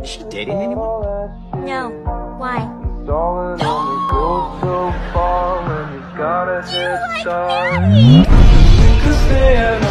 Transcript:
She dating anyone? No. Why? Do you like Maddie?